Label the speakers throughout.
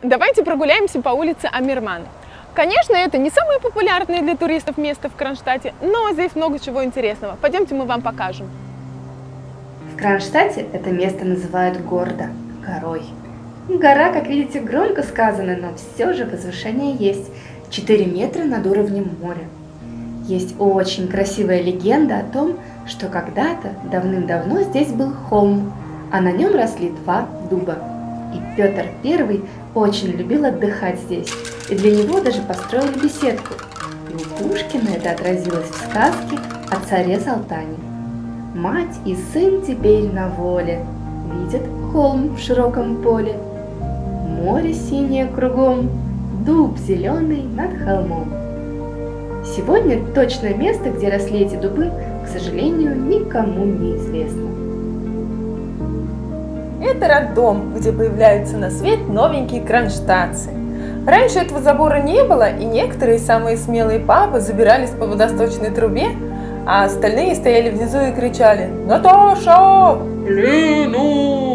Speaker 1: Давайте прогуляемся по улице Амирман. Конечно, это не самое популярное для туристов место в Кронштадте, но здесь много чего интересного. Пойдемте, мы вам покажем.
Speaker 2: В Кронштадте это место называют гордо горой. Гора, как видите, громко сказано, но все же возвышение есть. 4 метра над уровнем моря. Есть очень красивая легенда о том, что когда-то давным-давно здесь был холм, а на нем росли 2 дуба. И Петр I очень любил отдыхать здесь, и для него даже построили беседку. И у Пушкина это отразилось в сказке о царе Салтане. Мать и сын теперь на воле, видят холм в широком поле. Море синее кругом, дуб зеленый над холмом. Сегодня точное место, где росли эти дубы, к сожалению, никому не известно.
Speaker 3: Это роддом, где появляются на свет новенькие кронштадтцы. Раньше этого забора не было, и некоторые самые смелые папы забирались по водосточной трубе, а остальные стояли внизу и кричали: «Наташа! Лину!»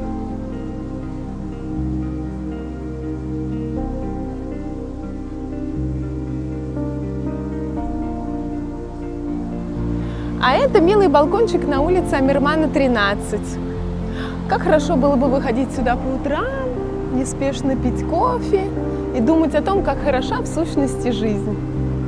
Speaker 1: А это милый балкончик на улице Амирмана, 13. Как хорошо было бы выходить сюда по утрам, неспешно пить кофе и думать о том, как хороша в сущности жизнь.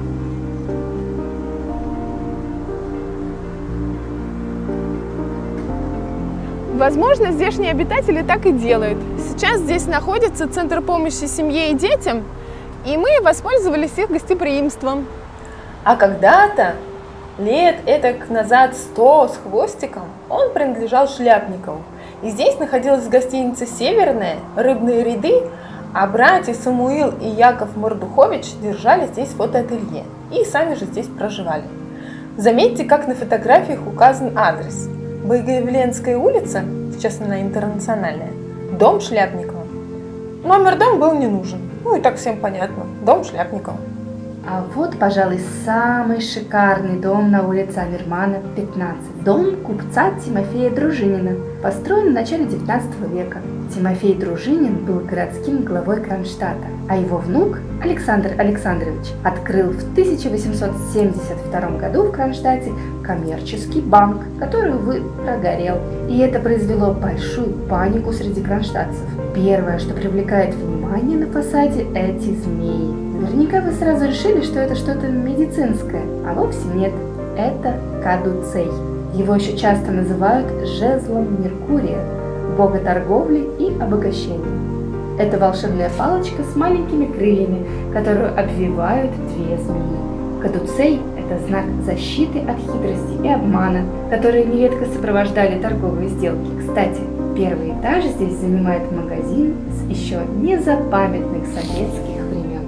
Speaker 1: Возможно, здешние обитатели так и делают. Сейчас здесь находится Центр помощи семье и детям, и мы воспользовались их гостеприимством.
Speaker 3: А когда-то, лет этак назад 100 с хвостиком, он принадлежал Шляпникову. И здесь находилась гостиница «Северная», рыбные ряды, а братья Самуил и Яков Мордухович держали здесь фотоателье и сами же здесь проживали. Заметьте, как на фотографиях указан адрес. Богоявленская улица, сейчас она Интернациональная, дом Шляпникова. Номер дома был не нужен, ну и так всем понятно, дом Шляпникова.
Speaker 2: А вот, пожалуй, самый шикарный дом на улице Амирмана, 15. Дом купца Тимофея Дружинина, построен в начале 19 века. Тимофей Дружинин был городским главой Кронштадта, а его внук Александр Александрович открыл в 1872 году в Кронштадте коммерческий банк, который, увы, прогорел. И это произвело большую панику среди кронштадтцев. Первое, что привлекает внимание на фасаде, эти змеи. Наверняка вы сразу решили, что это что-то медицинское, а вовсе нет. Это кадуцей. Его еще часто называют жезлом Меркурия, бога торговли и обогащения. Это волшебная палочка с маленькими крыльями, которую обвивают 2 змеи. Кадуцей – это знак защиты от хитрости и обмана, которые нередко сопровождали торговые сделки. Кстати, первый этаж здесь занимает магазин с еще незапамятных советских времен.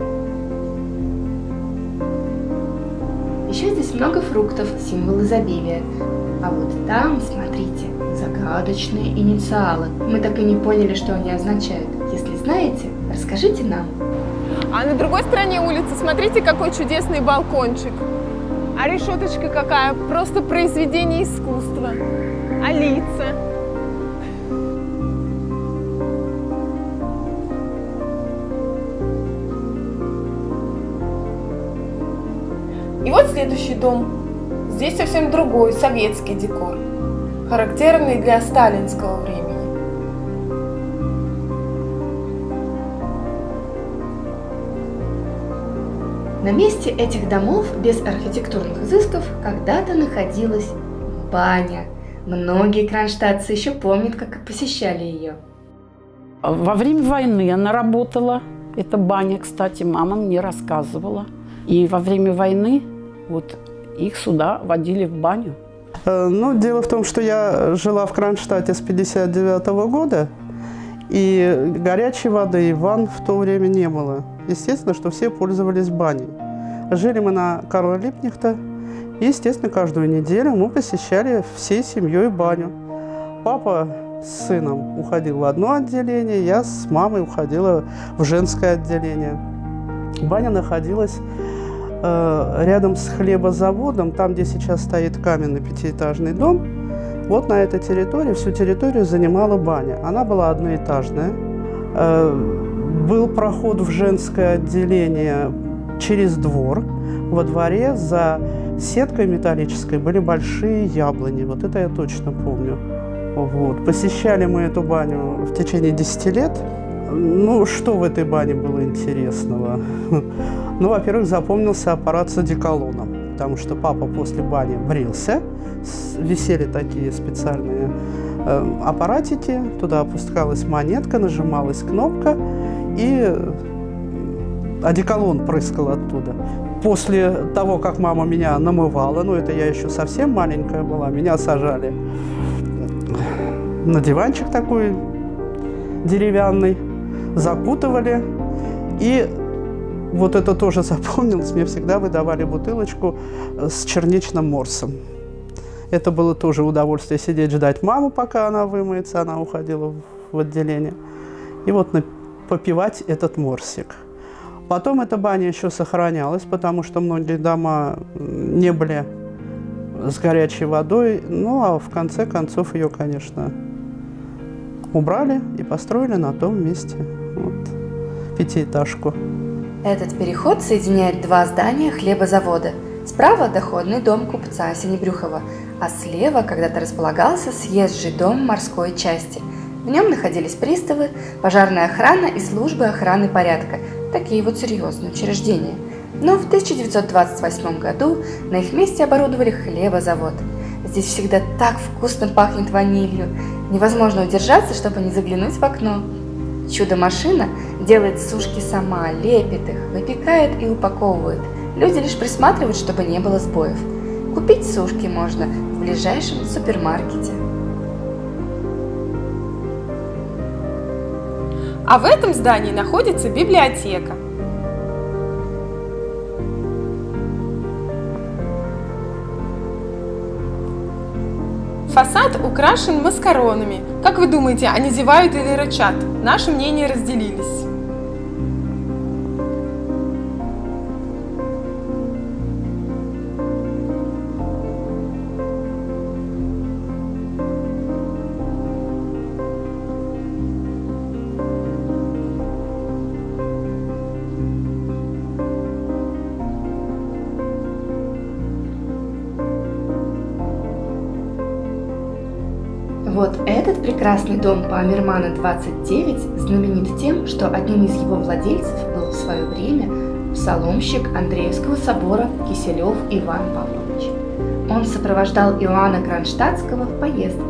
Speaker 2: Еще здесь много фруктов, символ изобилия. А вот там, смотрите, загадочные инициалы. Мы так и не поняли, что они означают. Если знаете, расскажите нам.
Speaker 1: А на другой стороне улицы, смотрите, какой чудесный балкончик. А решеточка какая, просто произведение искусства. А лица?
Speaker 3: И вот следующий дом. Здесь совсем другой, советский декор, характерный для сталинского времени.
Speaker 2: На месте этих домов без архитектурных изысков когда-то находилась баня. Многие кронштадтцы еще помнят, как посещали ее.
Speaker 4: Во время войны она работала. Эта баня, кстати, мама мне рассказывала. И во время войны вот их сюда водили в баню.
Speaker 5: Ну, дело в том, что я жила в Кронштадте с 1959 года, и горячей воды и ванн в то время не было. Естественно, что все пользовались баней. Жили мы на Карла Липкнехта, и, естественно, каждую неделю мы посещали всей семьей баню. Папа с сыном уходил в одно отделение, я с мамой уходила в женское отделение. Баня находилась рядом с хлебозаводом, там, где сейчас стоит каменный 5-этажный дом. Вот на этой территории, всю территорию занимала баня. Она была одноэтажная. был проход в женское отделение через двор. Во дворе за сеткой металлической были большие яблони. Вот это я точно помню. Вот. Посещали мы эту баню в течение 10 лет. Ну, что в этой бане было интересного? Ну, во-первых, запомнился аппарат с одеколоном, потому что папа после бани брился, висели такие специальные аппаратики, туда опускалась монетка, нажималась кнопка, и одеколон прыскал оттуда. После того, как мама меня намывала, ну, это я еще совсем маленькая была, меня сажали на диванчик такой деревянный, закутывали, и вот это тоже запомнилось, мне всегда выдавали бутылочку с черничным морсом. Это было тоже удовольствие сидеть, ждать маму, пока она вымоется, она уходила в отделение, и вот попивать этот морсик. Потом эта баня еще сохранялась, потому что многие дома не были с горячей водой, ну а в конце концов ее, конечно, убрали и построили на том месте вот, пятиэтажку.
Speaker 2: Этот переход соединяет два здания хлебозавода. Справа доходный дом купца Синебрюхова, а слева когда-то располагался съезжий дом морской части. В нем находились приставы, пожарная охрана и службы охраны порядка, такие вот серьезные учреждения. Но в 1928 году на их месте оборудовали хлебозавод. Здесь всегда так вкусно пахнет ванилью, невозможно удержаться, чтобы не заглянуть в окно. Чудо-машина делает сушки сама, лепит их, выпекает и упаковывает. Люди лишь присматривают, чтобы не было сбоев. Купить сушки можно в ближайшем супермаркете.
Speaker 3: А в этом здании находится библиотека. Фасад украшен маскаронами. Как вы думаете, они зевают или рычат? Наши мнения разделились.
Speaker 2: Вот этот прекрасный дом по Амирмана 29 знаменит тем, что одним из его владельцев был в свое время псаломщик Андреевского собора Киселев Иван Павлович. Он сопровождал Иоанна Кронштадтского в поездках.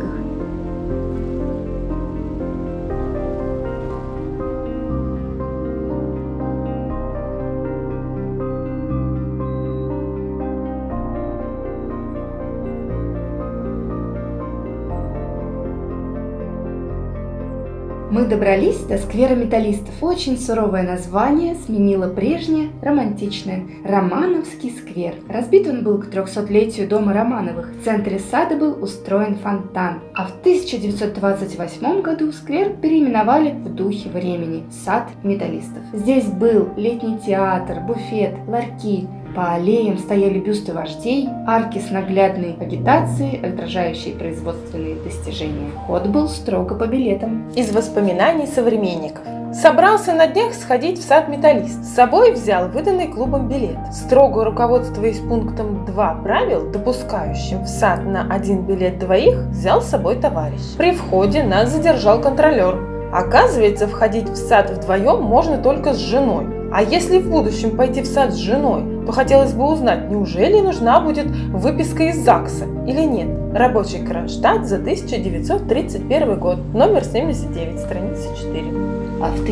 Speaker 2: Мы добрались до сквера металлистов. Очень суровое название сменило прежнее, романтичное – Романовский сквер. Разбит он был к 300-летию дома Романовых. В центре сада был устроен фонтан. А в 1928 году сквер переименовали в духе времени – сад металлистов. Здесь был летний театр, буфет, ларьки. По аллеям стояли бюсты вождей, арки с наглядной агитацией, отражающей производственные достижения. Вход был строго по билетам.
Speaker 3: Из воспоминаний современников. Собрался на днях сходить в сад металлист. С собой взял выданный клубом билет. Строго руководствуясь пунктом 2 правил, допускающим в сад на один билет двоих, взял с собой товарищ. При входе нас задержал контролер. Оказывается, входить в сад вдвоем можно только с женой. А если в будущем пойти в сад с женой, то хотелось бы узнать, неужели нужна будет выписка из ЗАГСа или нет. Рабочий Кронштадт за 1931 год, номер 79, страница 4.
Speaker 2: А в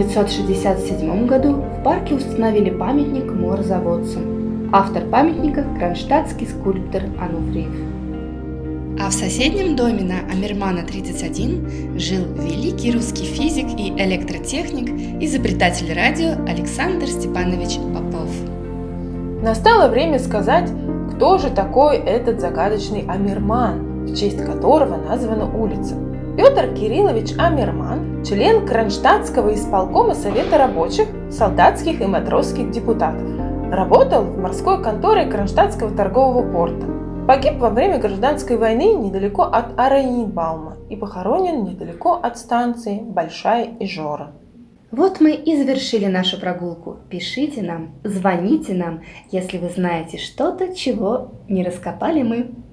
Speaker 2: 1967 году в парке установили памятник морзаводцам. Автор памятника – кронштадтский скульптор Ануфриев. А в соседнем доме на Амирмана 31 жил великий русский физик и электротехник, изобретатель радио Александр Степанович Попов.
Speaker 3: Настало время сказать, кто же такой этот загадочный Амирман, в честь которого названа улица. Петр Кириллович Амирман, член Кронштадтского исполкома Совета рабочих, солдатских и матросских депутатов. Работал в морской конторе Кронштадтского торгового порта. Погиб во время гражданской войны недалеко от Оренбаума и похоронен недалеко от станции Большая Ижора.
Speaker 2: Вот мы и завершили нашу прогулку. Пишите нам, звоните нам, если вы знаете что-то, чего не раскопали мы.